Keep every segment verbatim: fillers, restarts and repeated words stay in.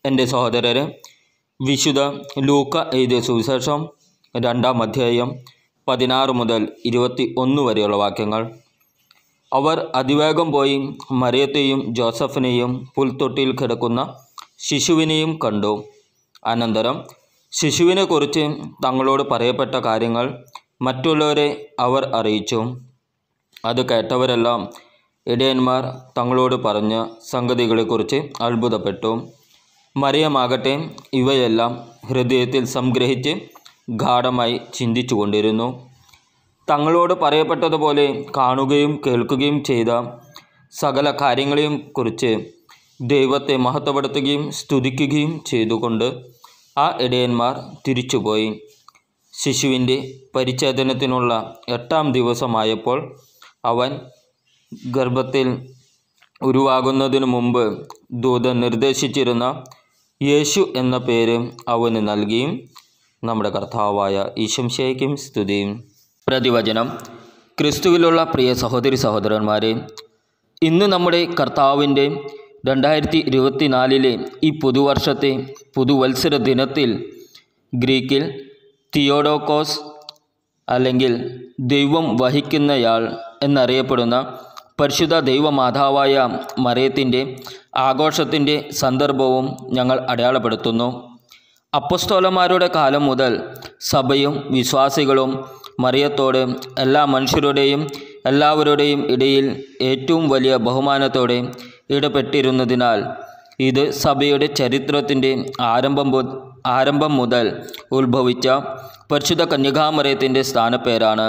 എൻ്റെ സഹോദരരെ, വിശുദ്ധ ലൂക്ക എഴുതിയ സുവിശേഷം രണ്ടാം അധ്യായം പതിനാറ് മുതൽ ഇരുപത്തി ഒന്ന് വരെയുള്ള വാക്യങ്ങൾ. അവർ അതിവേഗം പോയി മറിയത്തെയും ജോസഫിനെയും പുൽത്തൊട്ടിയിൽ കിടക്കുന്ന ശിശുവിനെയും കണ്ടു. അനന്തരം ശിശുവിനെക്കുറിച്ച് തങ്ങളോട് പറയപ്പെട്ട കാര്യങ്ങൾ മറ്റുള്ളവരെ അവർ അറിയിച്ചു. അത് കേട്ടവരെല്ലാം ഇടയന്മാർ തങ്ങളോട് പറഞ്ഞ സംഗതികളെക്കുറിച്ച് അത്ഭുതപ്പെട്ടു. മറിയമാകട്ടെ ഇവയെല്ലാം ഹൃദയത്തിൽ സംഗ്രഹിച്ച് ഗാഢമായി ചിന്തിച്ചു കൊണ്ടിരുന്നു. തങ്ങളോട് പറയപ്പെട്ടതുപോലെ കാണുകയും കേൾക്കുകയും ചെയ്ത സകല കാര്യങ്ങളെയും കുറിച്ച് ദൈവത്തെ മഹത്വപ്പെടുത്തുകയും സ്തുതിക്കുകയും ചെയ്തുകൊണ്ട് ആ ഇടയന്മാർ തിരിച്ചുപോയി. ശിശുവിൻ്റെ പരിച്ഛേദനത്തിനുള്ള എട്ടാം ദിവസമായപ്പോൾ അവൻ ഗർഭത്തിൽ ഉരുവാകുന്നതിനു മുമ്പ് ദൂതൻ നിർദ്ദേശിച്ചിരുന്ന യേശു എന്ന പേര് അവന് നൽകിയും. നമ്മുടെ കർത്താവായ ഈശംശയ്ക്കും സ്തുതിയും. പ്രതിവചനം. ക്രിസ്തുവിലുള്ള പ്രിയ സഹോദരി സഹോദരന്മാരെ, ഇന്ന് നമ്മുടെ കർത്താവിൻ്റെ രണ്ടായിരത്തി ഇരുപത്തിനാലിലെ ഈ പുതുവർഷത്തെ പുതുവത്സര ദിനത്തിൽ ഗ്രീക്കിൽ തിയോഡോക്കോസ് അല്ലെങ്കിൽ ദൈവം വഹിക്കുന്നയാൾ എന്നറിയപ്പെടുന്ന പരിശുദ്ധ ദൈവമാതാവായ മറിയത്തിൻ്റെ ആഘോഷത്തിൻ്റെ സന്ദർഭവും ഞങ്ങൾ അടയാളപ്പെടുത്തുന്നു. അപ്പസ്തോലന്മാരുടെ കാലം മുതൽ സഭയും വിശ്വാസികളും മറിയത്തോട് എല്ലാ മനുഷ്യരുടെയും എല്ലാവരുടെയും ഇടയിൽ ഏറ്റവും വലിയ ബഹുമാനത്തോടെ ഇടപെട്ടിരുന്നതിനാൽ ഇത് സഭയുടെ ചരിത്രത്തിൻ്റെ ആരംഭം ആരംഭം മുതൽ ഉത്ഭവിച്ച പരിശുദ്ധ കന്യകാമറിയത്തിൻ്റെ സ്ഥാനപ്പേരാണ്.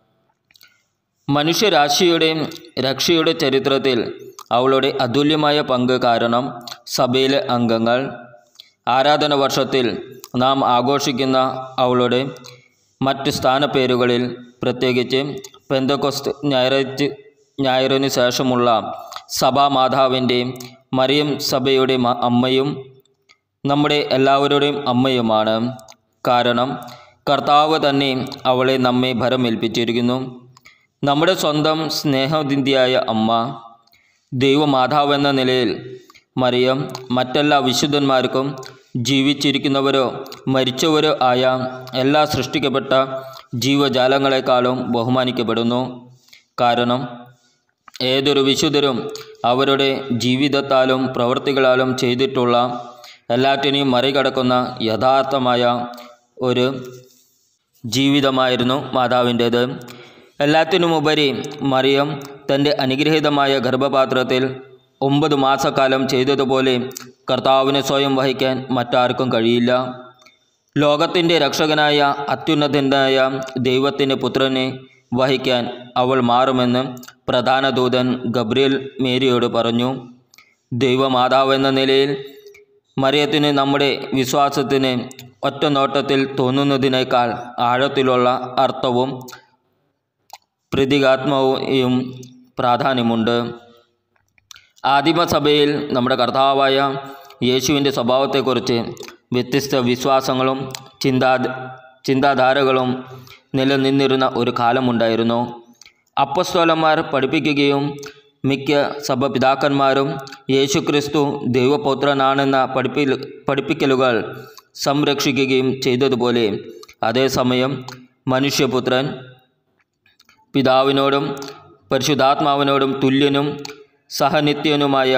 മനുഷ്യരാശിയുടെ രക്ഷയുടെ ചരിത്രത്തിൽ അവളുടെ അതുല്യമായ പങ്ക് കാരണം സഭയിലെ അംഗങ്ങൾ ആരാധന വർഷത്തിൽ നാം ആഘോഷിക്കുന്ന അവളുടെ മറ്റ് സ്ഥാനപ്പേരുകളിൽ പ്രത്യേകിച്ച് പെന്തക്കോസ്ത് ഞായറാഴ്ച ഞായറിന് ശേഷമുള്ള സഭാമാതാവിൻ്റെ മറിയം സഭയുടെ അമ്മയും നമ്മുടെ എല്ലാവരുടെയും അമ്മയുമാണ്. കാരണം കർത്താവ് തന്നെ അവളെ നമ്മെ ഭരമേൽപ്പിച്ചിരിക്കുന്നു. നമ്മുടെ സ്വന്തം സ്നേഹനിധിയായ അമ്മ. ദൈവമാതാവ് എന്ന നിലയിൽ മറിയം മറ്റെല്ലാ വിശുദ്ധന്മാർക്കും ജീവിച്ചിരിക്കുന്നവരോ മരിച്ചവരോ ആയ എല്ലാ സൃഷ്ടിക്കപ്പെട്ട ജീവജാലങ്ങളെക്കാളും ബഹുമാനിക്കപ്പെടുന്നു. കാരണം ഏതൊരു വിശുദ്ധരും അവരുടെ ജീവിതത്താലും പ്രവൃത്തികളാലും ചെയ്തിട്ടുള്ള എല്ലാറ്റിനെയും മറികടക്കുന്ന യഥാർത്ഥമായ ഒരു ജീവിതമായിരുന്നു മാതാവിൻ്റേത്. എല്ലാത്തിനുമുപരി മറിയം തൻ്റെ അനുഗ്രഹീതമായ ഗർഭപാത്രത്തിൽ ഒമ്പത് മാസക്കാലം ചെയ്തതുപോലെ കർത്താവിനെ സ്വയം വഹിക്കാൻ മറ്റാർക്കും കഴിയില്ല. ലോകത്തിൻ്റെ രക്ഷകനായ അത്യുന്നതനായ ദൈവത്തിൻ്റെ പുത്രനെ വഹിക്കാൻ അവൾ മാറുമെന്ന് പ്രധാന ദൂതൻ ഗബ്രിയേൽ മേരിയോട് പറഞ്ഞു. ദൈവമാതാവ് എന്ന നിലയിൽ മറിയത്തിന് നമ്മുടെ വിശ്വാസത്തിന് ഒറ്റ നോട്ടത്തിൽ തോന്നുന്നതിനേക്കാൾ ആഴത്തിലുള്ള അർത്ഥവും പ്രതീകാത്മകവും പ്രാധാന്യമുണ്ട്. ആദിമസഭയിൽ നമ്മുടെ കർത്താവായ യേശുവിൻ്റെ സ്വഭാവത്തെക്കുറിച്ച് വ്യത്യസ്ത വിശ്വാസങ്ങളും ചിന്താ ചിന്താധാരകളും നിലനിന്നിരുന്ന ഒരു കാലമുണ്ടായിരുന്നു. അപ്പസ്തോലന്മാർ പഠിപ്പിക്കുകയും മിക്ക സഭപിതാക്കന്മാരും യേശുക്രിസ്തു ദൈവപുത്രനാണെന്ന പഠിപ്പി പഠിപ്പിക്കലുകൾ സംരക്ഷിക്കുകയും ചെയ്തതുപോലെ അതേസമയം മനുഷ്യപുത്രൻ പിതാവിനോടും പരിശുദ്ധാത്മാവിനോടും തുല്യനും സഹനിത്യനുമായ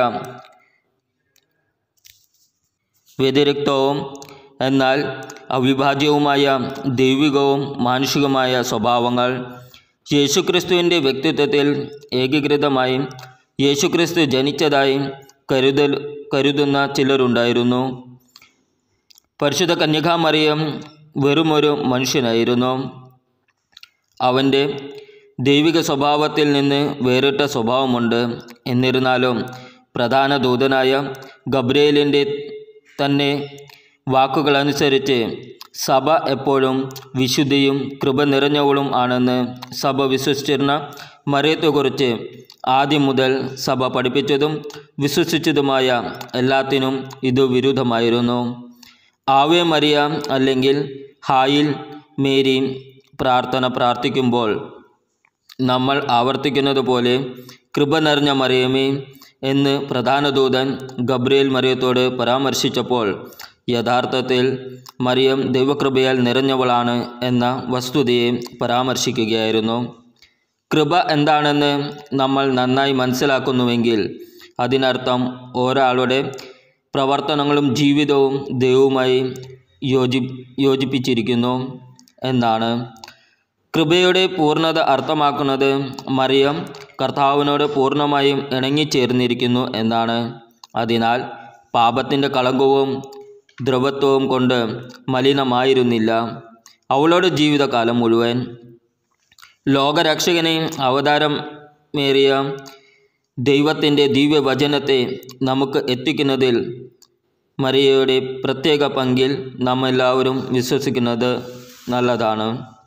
വ്യതിരിക്തവും എന്നാൽ അവിഭാജ്യവുമായ ദൈവികവും മാനുഷികമായ സ്വഭാവങ്ങൾ യേശുക്രിസ്തുവിൻ്റെ വ്യക്തിത്വത്തിൽ ഏകീകൃതമായി യേശുക്രിസ്തു ജനിച്ചതായി കരുതൽ കരുതുന്ന ചിലരുണ്ടായിരുന്നു. പരിശുദ്ധ കന്യകാമറിയം വെറുമൊരു മനുഷ്യനായിരുന്നു. അവൻ്റെ ദൈവിക സ്വഭാവത്തിൽ നിന്ന് വേറിട്ട സ്വഭാവമുണ്ട്. എന്നിരുന്നാലും പ്രധാന ദൂതനായ ഗബ്രിയേലിൻ്റെ തന്നെ വാക്കുകളനുസരിച്ച് സഭ എപ്പോഴും വിശുദ്ധിയും കൃപ നിറഞ്ഞവളും ആണെന്ന് സഭ വിശ്വസിച്ചിരുന്ന മറിയത്തെക്കുറിച്ച് ആദ്യം മുതൽ സഭ പഠിപ്പിച്ചതും വിശ്വസിച്ചതുമായ എല്ലാത്തിനും ഇത് വിരുദ്ധമായിരുന്നു. ആവേ മറിയ അല്ലെങ്കിൽ ഹായിൽ മേരി പ്രാർത്ഥന പ്രാർത്ഥിക്കുമ്പോൾ നമ്മൾ ആവർത്തിക്കുന്നത് പോലെ കൃപ നിറഞ്ഞ മറിയമേ, എന്ന് പ്രധാന ദൂതൻ ഗബ്രിയേൽ മറിയത്തോട് പരാമർശിച്ചപ്പോൾ യഥാർത്ഥത്തിൽ മറിയം ദൈവകൃപയാൽ നിറഞ്ഞവളാണ് എന്ന വസ്തുതയെ പരാമർശിക്കുകയായിരുന്നു. കൃപ എന്താണെന്ന് നമ്മൾ നന്നായി മനസ്സിലാക്കുന്നുവെങ്കിൽ അതിനർത്ഥം ഒരാളുടെ പ്രവർത്തനങ്ങളും ജീവിതവും ദൈവവുമായി യോജി യോജിപ്പിച്ചിരിക്കുന്നു എന്നാണ്. കൃപയുടെ പൂർണ്ണത അർത്ഥമാക്കുന്നത് മറിയം കർത്താവിനോട് പൂർണ്ണമായും ഇണങ്ങിച്ചേർന്നിരിക്കുന്നു എന്നാണ്. അതിനാൽ പാപത്തിൻ്റെ കളങ്കവും ദ്രവത്വവും കൊണ്ട് മലിനമായിരുന്നില്ല അവളുടെ ജീവിതകാലം മുഴുവൻ. ലോകരക്ഷകനെ അവതാരമേറിയ ദൈവത്തിൻ്റെ ദിവ്യവചനത്തെ നമുക്ക് എത്തിക്കുന്നതിൽ മറിയയുടെ പ്രത്യേക പങ്കിൽ നാം എല്ലാവരും വിശ്വസിക്കുന്നത് നല്ലതാണ്.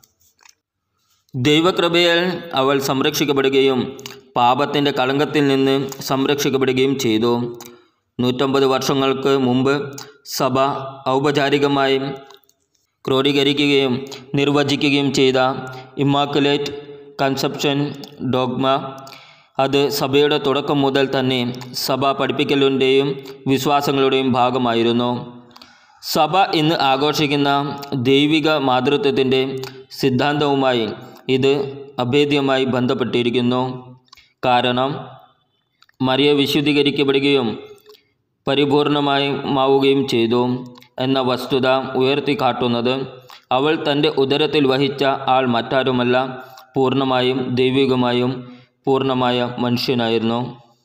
ദൈവകൃപയാൽ അവൾ സംരക്ഷിക്കപ്പെടുകയും പാപത്തിൻ്റെ കളങ്കത്തിൽ നിന്ന് സംരക്ഷിക്കപ്പെടുകയും ചെയ്തു. നൂറ്റമ്പത് വർഷങ്ങൾക്ക് മുമ്പ് സഭ ഔപചാരികമായി ക്രോഡീകരിക്കുകയും നിർവചിക്കുകയും ചെയ്ത ഇമ്മാക്കുലേറ്റ് കൺസെപ്ഷൻ ഡോഗ്മ അത് സഭയുടെ തുടക്കം മുതൽ തന്നെ സഭ പഠിപ്പിക്കലിൻ്റെയും വിശ്വാസങ്ങളുടെയും ഭാഗമായിരുന്നു. സഭ ഇന്ന് ആഘോഷിക്കുന്ന ദൈവിക മാതൃത്വത്തിൻ്റെ സിദ്ധാന്തവുമായി ഇത് അഭേദ്യമായി ബന്ധപ്പെട്ടിരിക്കുന്നു. കാരണം മറിയ വിശുദ്ധീകരിക്കപ്പെടുകയും പരിപൂർണമായി മാവുകയും ചെയ്തു എന്ന വസ്തുത ഉയർത്തിക്കാട്ടുന്നത് അവൾ തൻ്റെ ഉദരത്തിൽ വഹിച്ച ആൾ മറ്റാരുമല്ല, പൂർണ്ണമായും ദൈവികമായും പൂർണ്ണമായ മനുഷ്യനായിരുന്നു.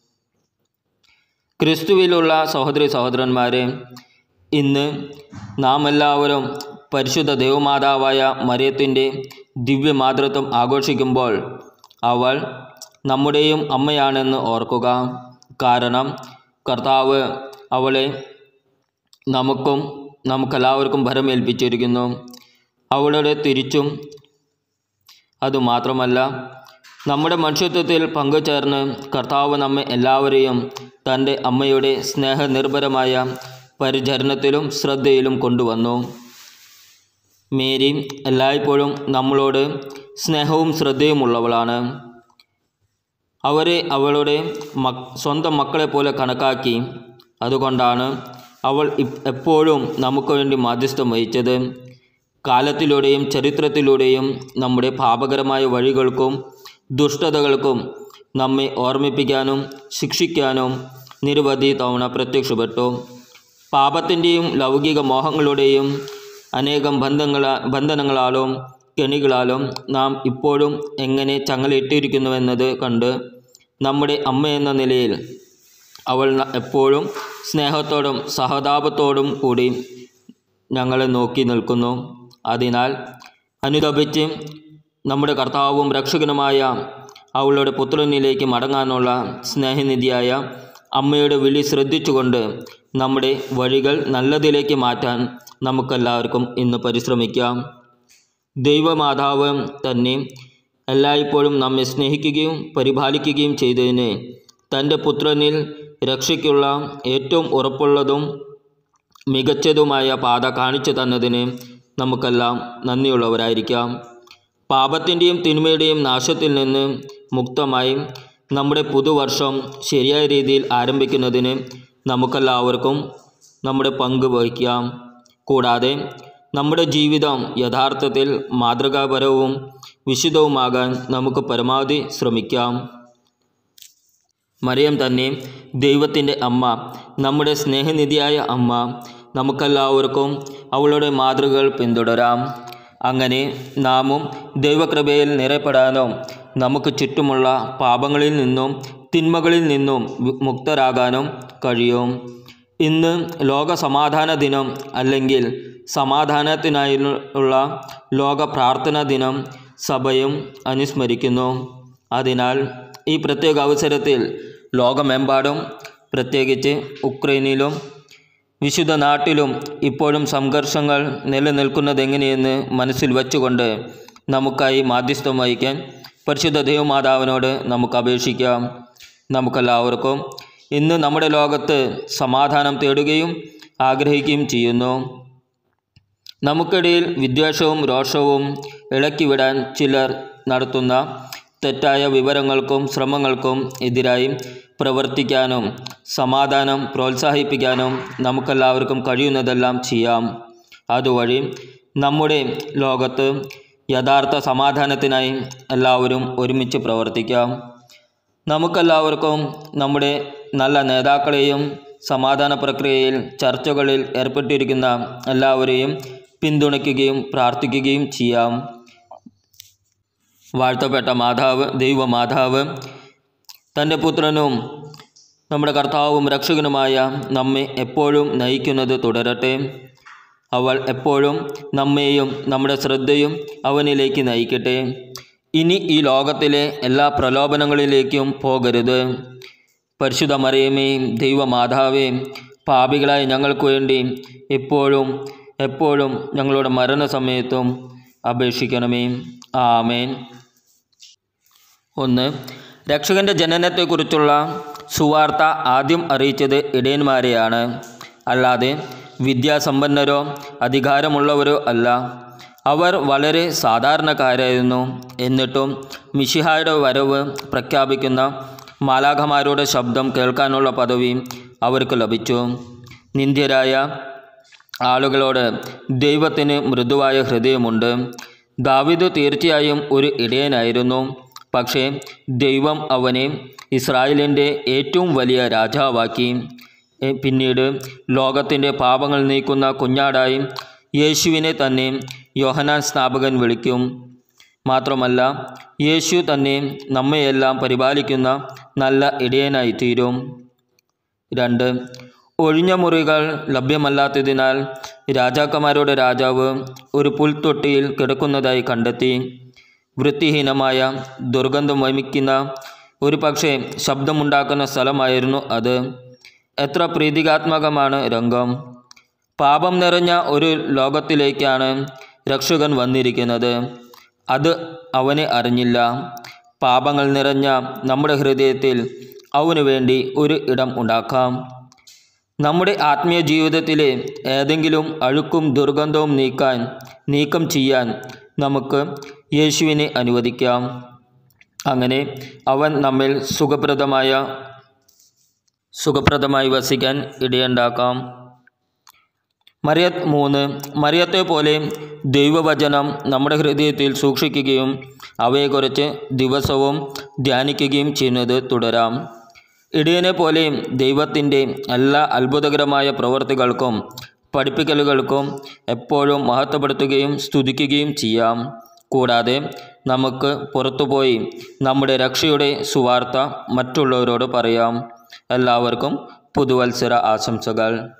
ക്രിസ്തുവിലുള്ള സഹോദരി സഹോദരന്മാരെ, ഇന്ന് നാം എല്ലാവരും പരിശുദ്ധ ദൈവമാതാവായ മറിയത്തിൻ്റെ ദിവ്യമാതൃത്വം ആഘോഷിക്കുമ്പോൾ അവൾ നമ്മുടെയും അമ്മയാണെന്ന് ഓർക്കുക. കാരണം കർത്താവ് അവളെ നമുക്കും നമുക്കെല്ലാവർക്കും ഭരമേൽപ്പിച്ചിരിക്കുന്നു. അവളുടെ തിരിച്ചും അതുമാത്രമല്ല, നമ്മുടെ മനുഷ്യത്വത്തിൽ പങ്കുചേർന്ന് കർത്താവ് നമ്മെ എല്ലാവരെയും തൻ്റെ അമ്മയുടെ സ്നേഹനിർഭരമായ പരിചരണത്തിലും ശ്രദ്ധയിലും കൊണ്ടുവന്നു. മേരി എല്ലായ്പ്പോഴും നമ്മളോട് സ്നേഹവും ശ്രദ്ധയുമുള്ളവളാണ്. അവരെ അവളുടെ മക് സ്വന്തം മക്കളെ പോലെ കണക്കാക്കി. അതുകൊണ്ടാണ് അവൾ എപ്പോഴും നമുക്ക് വേണ്ടി മാധ്യസ്ഥം വഹിച്ചത്. കാലത്തിലൂടെയും ചരിത്രത്തിലൂടെയും നമ്മുടെ പാപകരമായ വഴികൾക്കും ദുഷ്ടതകൾക്കും നമ്മെ ഓർമ്മിപ്പിക്കാനും ശിക്ഷിക്കാനും നിരവധി തവണ പ്രത്യക്ഷപ്പെട്ടു. പാപത്തിൻ്റെയും ലൗകിക മോഹങ്ങളുടെയും അനേകം ബന്ധങ്ങള ബന്ധനങ്ങളാലും കെണികളാലും നാം ഇപ്പോഴും എങ്ങനെ ചങ്ങലയിട്ടിരിക്കുന്നുവെന്നത് കണ്ട് നമ്മുടെ അമ്മയെന്ന നിലയിൽ അവൾ എപ്പോഴും സ്നേഹത്തോടും സഹതാപത്തോടും കൂടി ഞങ്ങളെ നോക്കി നിൽക്കുന്നു. അതിനാൽ അനുതപിച്ച് നമ്മുടെ കർത്താവും രക്ഷകനുമായ അവളുടെ പുത്രനിലേക്ക് മടങ്ങാനുള്ള സ്നേഹനിധിയായ അമ്മയുടെ വിളി ശ്രദ്ധിച്ചുകൊണ്ട് നമ്മുടെ വഴികൾ നല്ലതിലേക്ക് മാറ്റാൻ നമുക്കെല്ലാവർക്കും ഇന്ന് പരിശ്രമിക്കാം. ദൈവമാതാവ് തന്നെ എല്ലായ്പ്പോഴും നമ്മെ സ്നേഹിക്കുകയും പരിപാലിക്കുകയും ചെയ്തതിന് തൻ്റെ പുത്രനിൽ രക്ഷയ്ക്കുള്ള ഏറ്റവും ഉറപ്പുള്ളതും മികച്ചതുമായ പാത കാണിച്ചു തന്നതിന് നമുക്കെല്ലാം നന്ദിയുള്ളവരായിരിക്കാം. പാപത്തിൻ്റെയും തിന്മയുടെയും നാശത്തിൽ നിന്ന് മുക്തമായി നമ്മുടെ പുതുവർഷം ശരിയായ രീതിയിൽ ആരംഭിക്കുന്നതിന് നമുക്കെല്ലാവർക്കും നമ്മുടെ പങ്ക് വഹിക്കാം. കൂടാതെ നമ്മുടെ ജീവിതം യഥാർത്ഥത്തിൽ മാതൃകാപരവും വിശുദ്ധവുമാകാൻ നമുക്ക് പരമാവധി ശ്രമിക്കാം. മറിയം തന്നെ ദൈവത്തിൻ്റെ അമ്മ, നമ്മുടെ സ്നേഹനിധിയായ അമ്മ. നമുക്കെല്ലാവർക്കും അവളുടെ മാതൃകകൾ പിന്തുടരാം. അങ്ങനെ നാമും ദൈവകൃപയിൽ നിറയപ്പെടാനും നമുക്ക് ചുറ്റുമുള്ള പാപങ്ങളിൽ നിന്നും തിന്മകളിൽ നിന്നും മുക്തരാകാനും കഴിയും. ഇന്ന് ലോക സമാധാന ദിനം അല്ലെങ്കിൽ സമാധാനത്തിനായുള്ള ലോക പ്രാർത്ഥനാ ദിനം സഭയും അനുസ്മരിക്കുന്നു. അതിനാൽ ഈ പ്രത്യേക അവസരത്തിൽ ലോകമെമ്പാടും, പ്രത്യേകിച്ച് ഉക്രൈനിലും വിശുദ്ധ നാട്ടിലും ഇപ്പോഴും സംഘർഷങ്ങൾ നിലനിൽക്കുന്നതെങ്ങനെയെന്ന് മനസ്സിൽ വച്ചുകൊണ്ട് നമുക്കായി മാധ്യസ്ഥം വഹിക്കാൻ പരിശുദ്ധ ദൈവമാതാവിനോട് നമുക്ക് അപേക്ഷിക്കാം. നമുക്കെല്ലാവർക്കും ഇന്ന് നമ്മുടെ ലോകത്ത് സമാധാനം തേടുകയും ആഗ്രഹിക്കുകയും ചെയ്യുന്നു. നമുക്കിടയിൽ വിദ്വേഷവും രോഷവും ഇളക്കിവിടാൻ ചിലർ നടത്തുന്ന തെറ്റായ വിവരങ്ങൾക്കും ശ്രമങ്ങൾക്കും എതിരായി പ്രവർത്തിക്കാനും സമാധാനം പ്രോത്സാഹിപ്പിക്കാനും നമുക്കെല്ലാവർക്കും കഴിയുന്നതെല്ലാം ചെയ്യാം. അതുവഴി നമ്മുടെ ലോകത്ത് യഥാർത്ഥ സമാധാനത്തിനായി എല്ലാവരും ഒരുമിച്ച് പ്രവർത്തിക്കാം. നമുക്കെല്ലാവർക്കും നമ്മുടെ നല്ല നേതാക്കളെയും സമാധാന പ്രക്രിയയിൽ ചർച്ചകളിൽ ഏർപ്പെട്ടിരിക്കുന്ന എല്ലാവരെയും പിന്തുണയ്ക്കുകയും പ്രാർത്ഥിക്കുകയും ചെയ്യാം. വാഴ്ത്തപ്പെട്ട മാതാവ് ദൈവമാതാവ് തൻ്റെ പുത്രനും നമ്മുടെ കർത്താവും രക്ഷകനുമായ നമ്മെ എപ്പോഴും നയിക്കുന്നത് തുടരട്ടെ. അവൾ എപ്പോഴും നമ്മെയും നമ്മുടെ ശ്രദ്ധയും അവനിലേക്ക് നയിക്കട്ടെ. ഇനി ഈ ലോകത്തിലെ എല്ലാ പ്രലോഭനങ്ങളിലേക്കും പോകരുത്. പരിശുദ്ധ മറിയമേ, ദൈവമാതാവേ, പാപികളായ ഞങ്ങൾക്ക് വേണ്ടി എപ്പോഴും എപ്പോഴും ഞങ്ങളുടെ മരണസമയത്തും അപേക്ഷിക്കണമേ. ആമേൻ. ഒന്ന്, രക്ഷകൻ്റെ ജനനത്തെക്കുറിച്ചുള്ള സുവാർത്ത ആദ്യം അറിയിച്ചത് ഇടയന്മാരെയാണ്, അല്ലാതെ വിദ്യാസമ്പന്നരോ അധികാരമുള്ളവരോ അല്ല. അവർ വളരെ സാധാരണക്കാരായിരുന്നു. എന്നിട്ടും മിശിഹായുടെ വരവ് പ്രഖ്യാപിക്കുന്ന മാലാഖമാരുടെ ശബ്ദം കേൾക്കാനുള്ള പദവി അവർക്ക് ലഭിച്ചു. നിന്ദ്യരായ ആളുകളോട് ദൈവത്തിന് മൃദുവായ ഹൃദയമുണ്ട്. ദാവീദ് തീർച്ചയായും ഒരു ഇടയനായിരുന്നു. പക്ഷേ ദൈവം അവനെ ഇസ്രായേലിൻ്റെ ഏറ്റവും വലിയ രാജാവാക്കി. പിന്നീട് ലോകത്തിൻ്റെ പാപങ്ങൾ നീക്കുന്ന കുഞ്ഞാടായി യേശുവിനെ തന്നെ യോഹന്നാൻ സ്നാപകൻ വിളിക്കും. മാത്രമല്ല, യേശു തന്നെ നമ്മയെല്ലാം പരിപാലിക്കുന്ന നല്ല ഇടയനായി തീരും. രണ്ട്, ഒഴിഞ്ഞ മുറികൾ ലഭ്യമല്ലാത്തതിനാൽ രാജാക്കന്മാരുടെ രാജാവ് ഒരു പുൽത്തൊട്ടിയിൽ കിടക്കുന്നതായി കണ്ടെത്തി. വൃത്തിഹീനമായ ദുർഗന്ധം വമിക്കുന്ന ഒരു പക്ഷേ ശബ്ദമുണ്ടാക്കുന്ന സ്ഥലമായിരുന്നു അത്. എത്ര പ്രീതികാത്മകമാണ് രംഗം! പാപം നിറഞ്ഞ ഒരു ലോകത്തിലേക്കാണ് രക്ഷകൻ വന്നിരിക്കുന്നത്. അത് അവനെ അറിഞ്ഞില്ല. പാപങ്ങൾ നിറഞ്ഞ നമ്മുടെ ഹൃദയത്തിൽ അവനു വേണ്ടി ഒരു ഇടം ഉണ്ടാക്കാം. നമ്മുടെ ആത്മീയ ജീവിതത്തിലെ ഏതെങ്കിലും അഴുക്കും ദുർഗന്ധവും നീക്കാൻ നീക്കം ചെയ്യാൻ നമുക്ക് യേശുവിനെ അനുവദിക്കാം. അങ്ങനെ അവൻ നമ്മിൽ സുഖപ്രദമായ സുഖപ്രദമായി വസിക്കാൻ ഇടയുണ്ടാക്കാം. മറിയത്ത് മൂന്ന്, മറിയത്തെ പോലെ ദൈവവചനം നമ്മുടെ ഹൃദയത്തിൽ സൂക്ഷിക്കുകയും അവയെക്കുറിച്ച് ദിവസവും ധ്യാനിക്കുകയും ചെയ്യുന്നത് തുടരാം. ഇടയനെ പോലെ ദൈവത്തിൻ്റെ എല്ലാ അത്ഭുതകരമായ പ്രവൃത്തികൾക്കും പഠിപ്പിക്കലുകൾക്കും എപ്പോഴും മഹത്വപ്പെടുത്തുകയും സ്തുതിക്കുകയും ചെയ്യാം. കൂടാതെ നമുക്ക് പുറത്തുപോയി നമ്മുടെ രക്ഷയുടെ സുവാർത്ത മറ്റുള്ളവരോട് പറയാം. എല്ലാവർക്കും പുതുവത്സര ആശംസകൾ.